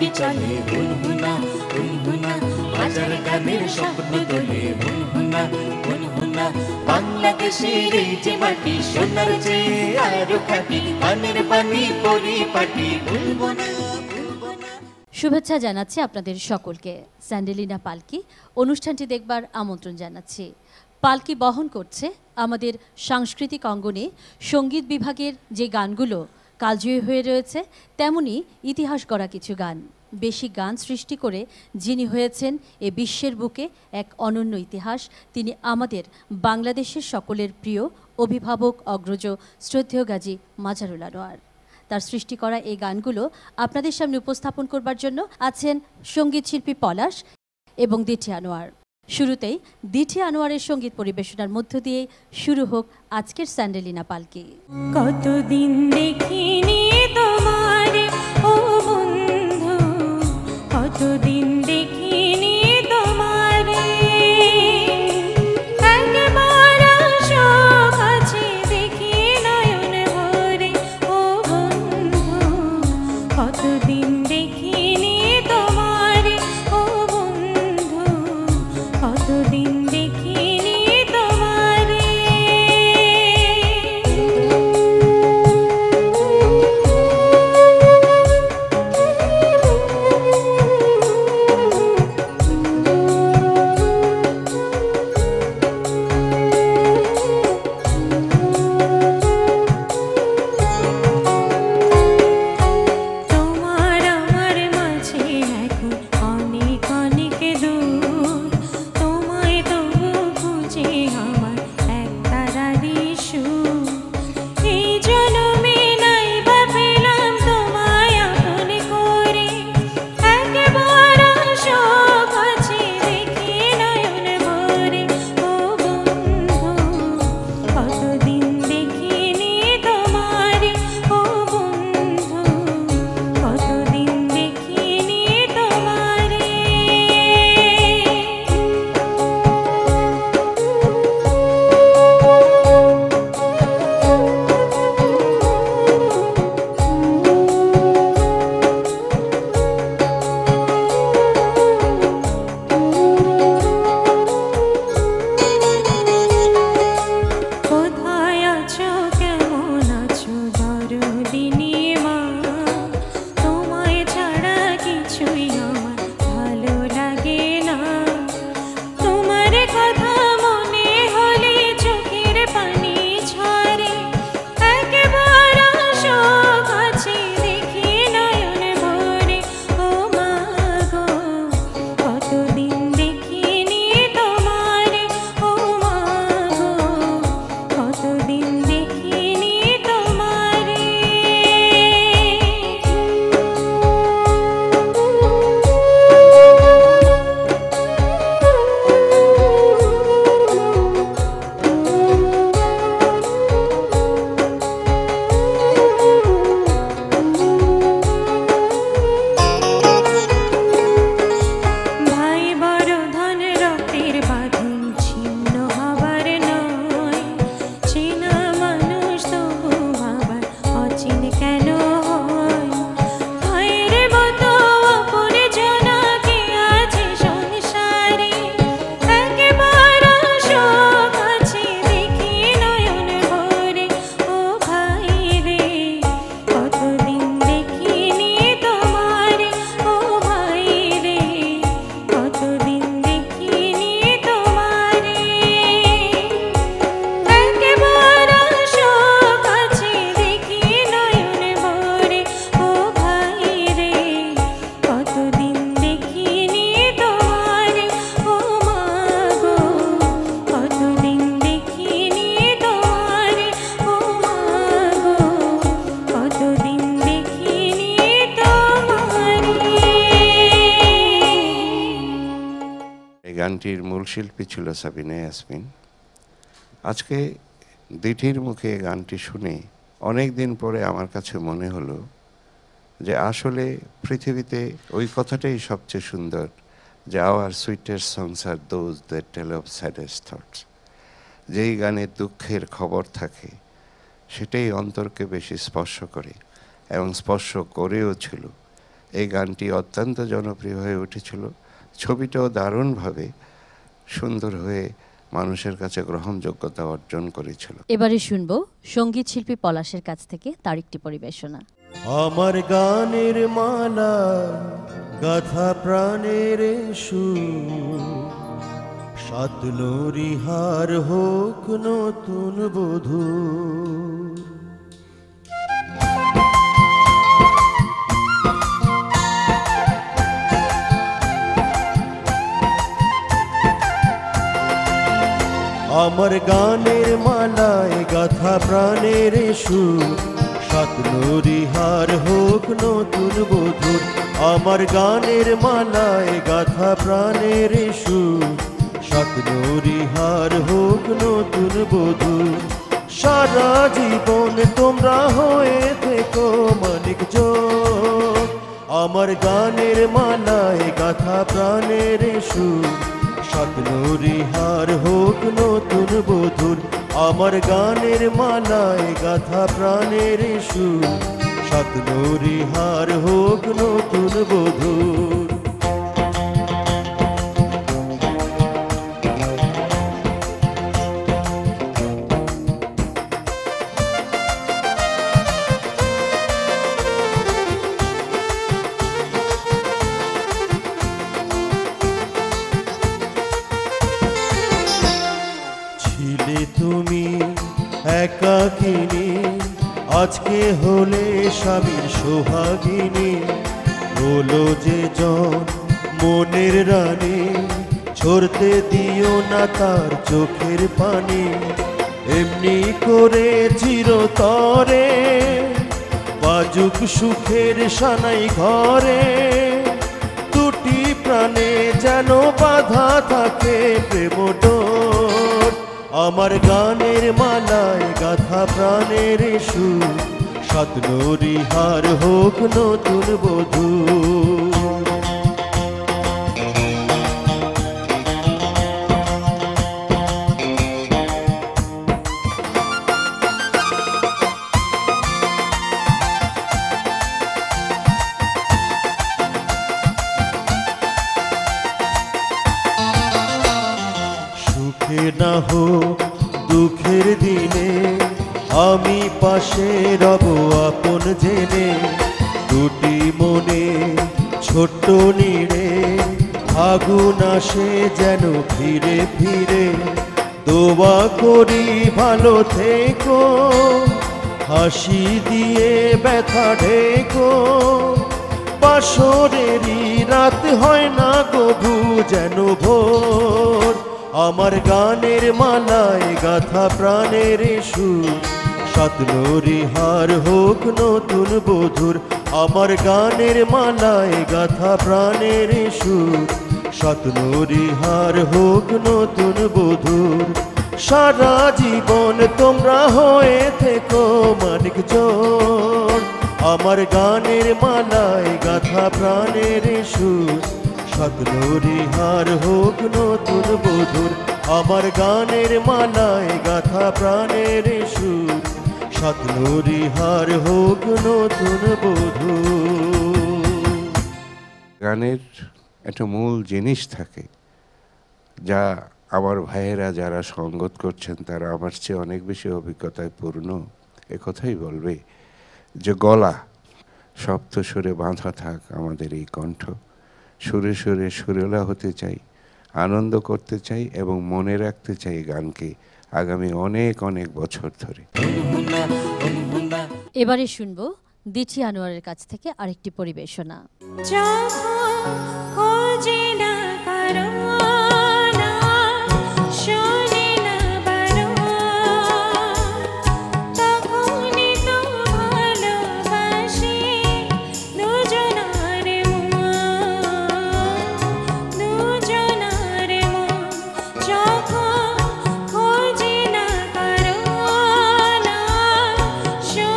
পাখি চলে হুনহুনা হুনহুনা, হাজার গানের স্বপ্ন তোলে হুনহুনা হুনহুনা। বাংলাদেশের এই যে মাটি সোনার চেয়ে আরো খাঁটি, পানের পানি পরিপাটি ভুলবো না ভুলবো না। শুভেচ্ছা জানাচ্ছি আপনাদের সকলকে। স্যান্ডেলিনা পালকি অনুষ্ঠানটি দেখবার আমন্ত্রণ জানাচ্ছি। পালকি বহন করছে আমাদের সাংস্কৃতিক অঙ্গনে সঙ্গীত বিভাগের যে গানগুলো কালজয়ী হয়ে রয়েছে, তেমনি ইতিহাস গড়া কিছু গান। বেশি গান সৃষ্টি করে যিনি হয়েছেন এ বিশ্বের বুকে এক অনন্য ইতিহাস, তিনি আমাদের বাংলাদেশের সকলের প্রিয় অভিভাবক অগ্রজ শ্রদ্ধেয় গাজী মাজারুল আনোয়ার। তার সৃষ্টি করা এই গানগুলো আপনাদের সামনে উপস্থাপন করবার জন্য আছেন সঙ্গীত শিল্পী পলাশ এবং দিঠি আনোয়ার। শুরুতেই দিঠি আনোয়ারের সঙ্গীত পরিবেশনার মধ্য দিয়ে শুরু হোক আজকের স্যান্ডেলিনা পালকি। কতদিন দেখিনি তোমার ও বন্ধু, কতদিন দেখিনি তোমার, একবার আসো কাছে দেখি নয়ন ভরে ও বন্ধু, কতদিন দেখিনি তোমার ও বন্ধু, কতদিন দেখিনি তোমারে। গানটির মূল শিল্পী ছিল সাবিনা ইয়াসমিন। আজকে দিঠির মুখে গানটি শুনে অনেক দিন পরে আমার কাছে মনে হলো যে আসলে পৃথিবীতে ওই কথাটাই সবচেয়ে সুন্দর, যে our sweetest songs are those that tell of saddest thoughts. যেই গানে দুঃখের খবর থাকে সেটাই অন্তরকে বেশি স্পর্শ করে এবং স্পর্শ করেও ছিল। এই গানটি অত্যন্ত জনপ্রিয় হয়ে উঠেছিল। ছবিটাও দারুণভাবে সুন্দর হয়ে মানুষের কাছে গ্রহণযোগ্যতা অর্জন করেছিল। এবারে শুনবো সঙ্গীত শিল্পী পলাশের কাছ থেকে তার একটি পরিবেশনা। আমার গানের মালা গাথা প্রাণের সাত নরিহার হোক নতুন বধূ। আমার গানের মালায় গাথা প্রাণের সাত নরিহার হোক নতুন বধূর। আমার গানের মালায় গাথা প্রাণের সাত নরিহার হোক নতুন বধূর। সারা জীবন তোমরা হয়ে থেকো মানিক জোড়। আমার গানের মালায় গাথা প্রাণের সাত নরিহার হোক নতুন বধূর। আমার গানের মালায় গাথা প্রাণের সাত নরিহার হোক নতুন বধূর। তুমি একাকিনী আজকে হলে স্বামীর সোহাগিনী। হলো যে জন মনের রানী ছড়তে দিও না তার চোখের পানি। এমনি করে চিরতরে বাজুক সুখের সানাই ঘরে। দুটি প্রাণে যেন বাধা থাকে প্রেম ডোর। আমার গানের মালায় গাথা প্রাণের সাত নরিহার হোক নতুন বধূ। সুখে না হোক দুঃখের দিনে আমি পাশে রব আপন জেনে। দুটি মনে ছোট্ট নীড়ে আগুন আসে যেন ফিরে ফিরে। দোয়া করি ভালো থেকো হাসি দিয়ে ব্যথা ঢেকো। বাসরেরই রাত হয় না কভু যেন ভোর। আমার গানের মালায় গাথা প্রাণের সাত নরিহার হোক নতুন বধূর। আমার গানের মালায় গাথা প্রাণের সাত নরিহার হোক নতুন বধূর। সারা জীবন তোমরা হয়ে থেকো মানিক জোড়। আমার গানের মালায় গাথা প্রাণের সাত নরিহার হোক নতুন বধূর। আমার গানের মালায় গাথা প্রাণের সাত নরিহার হোক নতুন বধূর। গানের একটা মূল জিনিস থাকে যা আমার ভাইয়েরা যারা সঙ্গত করছেন তারা আমার চেয়ে অনেক বেশি অভিজ্ঞতায় পূর্ণ একথাই বলবে যে গলা সপ্ত সুরে বাঁধা থাক আমাদের এই কণ্ঠ। সুরে সুরে সুরেলা হতে চাই, আনন্দ করতে চাই এবং মনে রাখতে চাই গানকে আগামী অনেক অনেক বছর ধরে। এবারে শুনবো দিচি আনোয়ারের কাছ থেকে আরেকটি পরিবেশনা।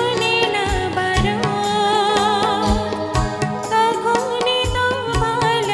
তখনই তো ভালো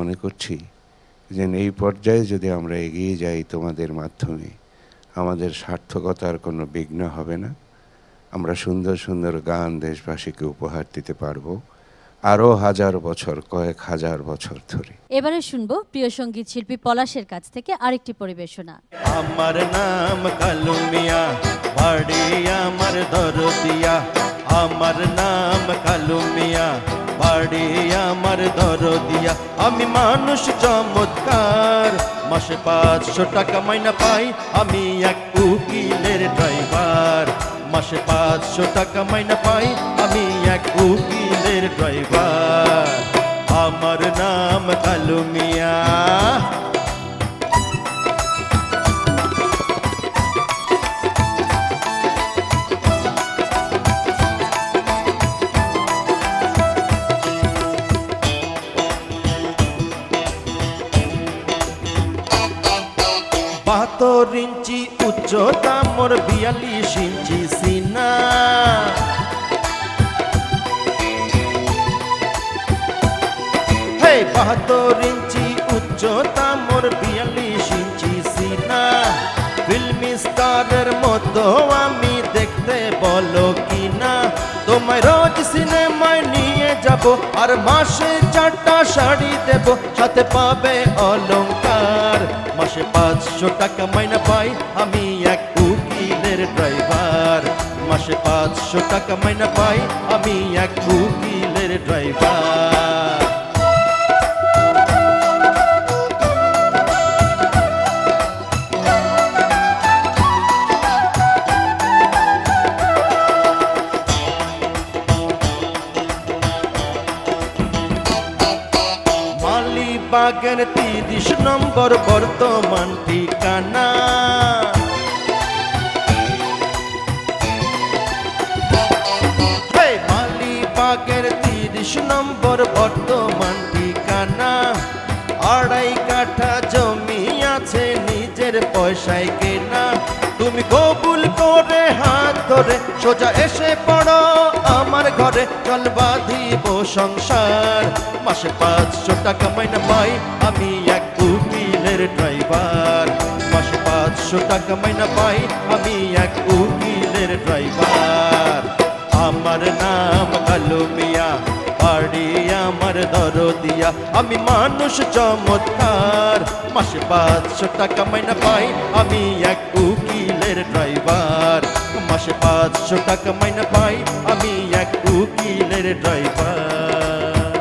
মনে করছি যে এই পর্যায়ে যদি আমরা এগিয়ে যাই তোমাদের মাধ্যমে, আমাদের সার্থকতার কোনো বিঘ্ন হবে না। আমরা সুন্দর সুন্দর গান দেশবাসীকে উপহার দিতে পারবো আরও হাজার বছর, কয়েক হাজার বছর ধরে। এবারে শুনবো প্রিয় সঙ্গীত শিল্পী পলাশের কাছ থেকে আরেকটি পরিবেশনা। আমার নাম কালু মিয়া, বাড়ি আমার দরদিয়া। আমার নাম কালু মিয়া, বাড়ি আমার দরদিয়া। আমি মানুষ চমৎকার, মাসে 500 টাকা মাইনা পাই, আমি এক উকিলের ড্রাইভার। মাসে 500 টাকা মাইনা পাই, আমি এক উকিলের ড্রাইভার। আমার নাম কালু মিয়া। বাহাত্তর ইঞ্চি উচ্চতা মোর, 42 ইঞ্চি সিনা। হে 72 ইঞ্চি উচ্চতা মোর, 42 ইঞ্চি সিনা। ফিল্মি স্টারের মতো আমি দেখতে, বলো কিনা? তোমায় রোজ সিনেমায় নিয়ে যাব, আর মাসে 4টা শাড়ি দেব, সাথে পাবে অলংকার। মাসে 500 টাকা মাইনা পাই, আমি এক উকিলের ড্রাইভার। মাসে 500 টাকা মাইনা পাই, আমি এক উকিলের ড্রাইভার। বাগের 30 নম্বর বর্তমান ঠিকানা। মালিবাগের 30 নম্বর বর্তমান ঠিকানা। 2.5 কাঠা জমি আছে নিজের পয়সায় কেনা। তুমি কবুল করে হাত ধরে সোজা এসে পড়ো আমার ঘরে, চল বাঁধিব সংসার। মাসে 500 টাকা মাইনা পাই, আমি এক উকিলের ড্রাইভার। মাসে 500 টাকা মাইনা পাই, আমি এক উকিলের ড্রাইভার। আমার নাম কালু মিয়া, বাড়ি আমার দরদিয়া। আমি মানুষ চমৎকার, মাসে 500 টাকা মাইনা পাই, আমি এক উকিলের ড্রাইভার। মাসে 500 টাকা মাইনা পাই, আমি এক উকিলের ড্রাইভার।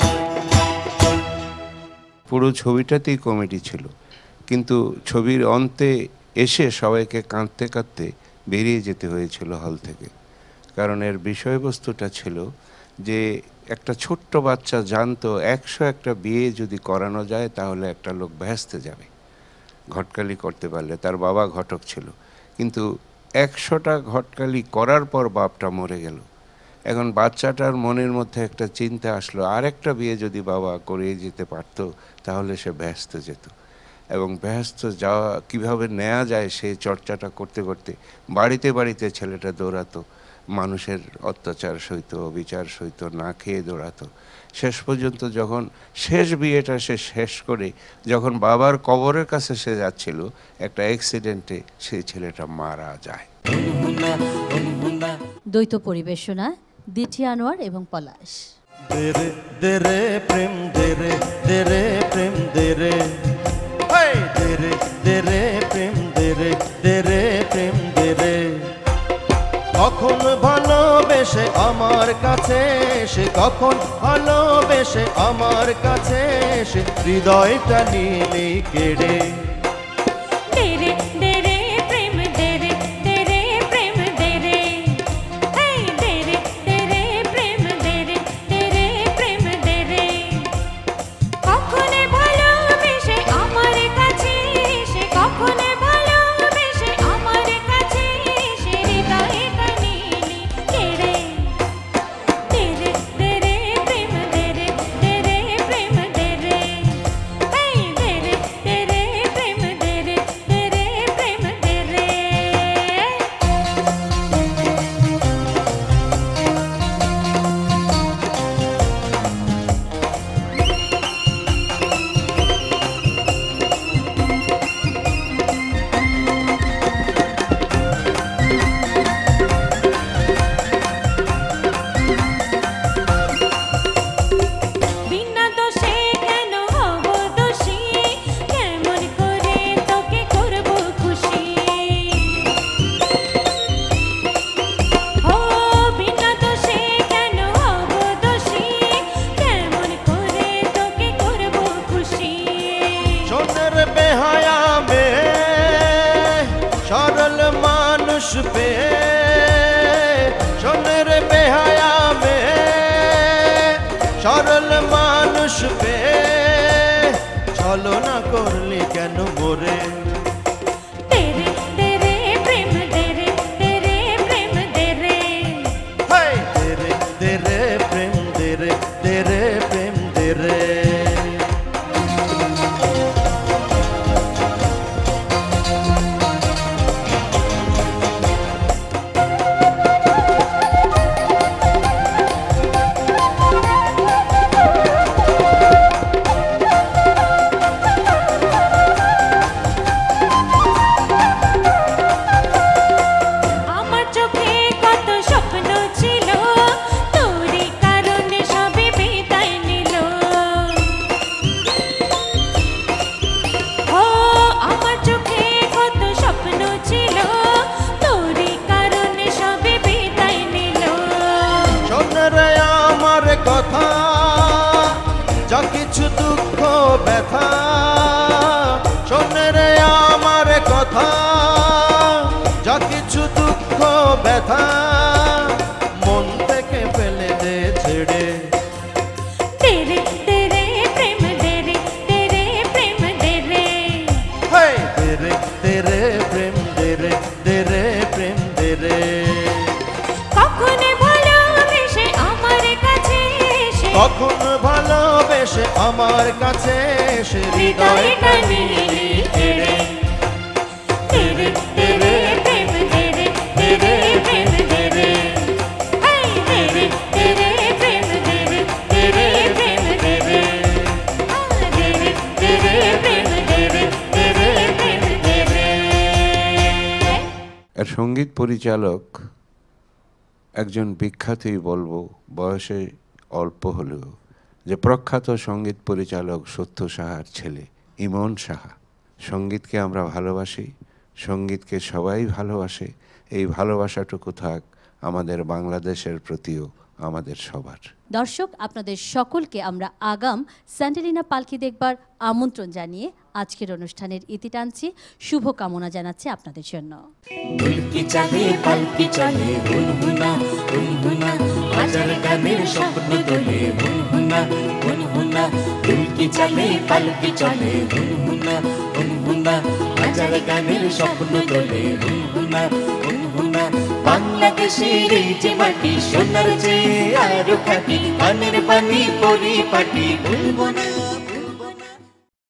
পুরো ছবিটাতেই কমেডি ছিল, কিন্তু ছবির অন্তে এসে সবাইকে কাঁদতে কাঁদতে বেরিয়ে যেতে হয়েছিল হল থেকে। কারণ এর বিষয়বস্তুটা ছিল যে একটা ছোট্ট বাচ্চা জানতো 101টা বিয়ে যদি করানো যায় তাহলে একটা লোক ভেস্তে যাবে ঘটকালি করতে পারলে। তার বাবা ঘটক ছিল, কিন্তু 100টা ঘটকালি করার পর বাপটা মরে গেল। এখন বাচ্চাটার মনের মধ্যে একটা চিন্তা আসলো, আরেকটা বিয়ে যদি বাবা করিয়ে যেতে পারতো তাহলে সে ব্যস্ত যেত। এবং ব্যস্ত যাওয়া কীভাবে নেওয়া যায় সেই চর্চাটা করতে করতে বাড়িতে বাড়িতে ছেলেটা দৌড়াতো, মানুষের অত্যাচার সইত, বিচার সইত, না খেয়ে দৌড়াতো। শেষ পর্যন্ত যখন শেষ বিয়েটা সে শেষ করে যখন বাবার কবরের কাছে সে যাচ্ছিল, একটা অ্যাক্সিডেন্টে সেই ছেলেটা মারা যায়। দ্বৈত পরিবেশনা দিঠি আনোয়ার এবং পলাশ। দেরে দেরে প্রেম দেরে দেরে প্রেম দেরে, দেরে দেরে প্রেম দেরে দেরে প্রেম দেরে। কখন ভালোবেসে আমার কাছে এসে, কখন ভালোবেসে আমার কাছে এসে হৃদয়টা নিলি কেড়ে। তেরে তেরে প্রেম তেরে তেরে প্রেম তেরে, এই তেরে তেরে প্রেম তেরে তেরে প্রেম তেরে। কখন ভালোবেসে আমার কাছে এসে, কখন ভালোবেসে আমার কাছে এসে হৃদয়টা নিলি কেড়ে। তেরে তেরে প্রেম তেরে তেরে প্রেম তেরে, এই তেরে তেরে প্রেম পেয়ে সোনের বেহায়া মেয়ে সরল মানুষ পেয়ে ছলনা করলি কেন মোরে तेरे तेरे प्रेम तेरे तेरे प्रेम तेरे হাই তেরে তেরে প্রেম তেরে তেরে প্রেম তেরে আমার চোখে কত স্বপ্ন ছিল তোরই কারণে সবে বিদায় নিল ও আমার চোখে কত স্বপ্ন ছিল তোরই কারণে সবে বিদায় নিল শোনরে আমার কথা যা কিছু দুঃখ ব্যথা শোনরে আমার কথা যা কিছু দুঃখ ব্যথা মন থেকে ফেলে দে ছেড়ে तेरे तेरे प्रेम तेरे तेरे प्रेम तेरे হাই তেরে তেরে প্রেম তেরে তেরে প্রেম তেরে কখনো ভালোবেসে আমার কাছে এসে কখন ভালোবেসে আমার কাছে এসে হৃদয়টা নিলি কেড়ে तेरे तेरे प्रेम तेरे तेरे प्रेम तेरे हाय तेरे तेरे प्रेम तेरे तेरे प्रेम तेरे तेरे तेरे प्रेम तेरे तेरे प्रेम तेरे এর সঙ্গীত পরিচালক একজন বিখ্যাতই বলবো, বয়সে অল্প হলেও, যে প্রখ্যাত সঙ্গীত পরিচালক সত্য সাহার ছেলে ইমন সাহা। সঙ্গীতকে আমরা ভালোবাসি, সঙ্গীতকে সবাই ভালোবাসে। এই ভালোবাসাটুকু থাক আমাদের বাংলাদেশের প্রতিও আমাদের সবার। দর্শক, আপনাদের সকলকে আমরা আগাম স্যান্ডেলিনা পালকি দেখবার আমন্ত্রণ জানিয়ে আজকের অনুষ্ঠানের ইতি টানছি। শুভকামনা জানাচ্ছি আপনাদের জন্য। দুলকি চলে পালকি চলে হুনহুনা হুনহুনা হাজার গানের স্বপ্ন তোলে হুনহুনা হুনহুনা দুলকি চলে পালকি চলে হুনহুনা হুনহুনা হাজার গানের স্বপ্ন তোলে হুনহুনা হুনহুনা বাংলাদেশের এই যে মাটি সোনার চেয়ে আরো খাঁটি পানের পানি পরিপাটি ভুলবো না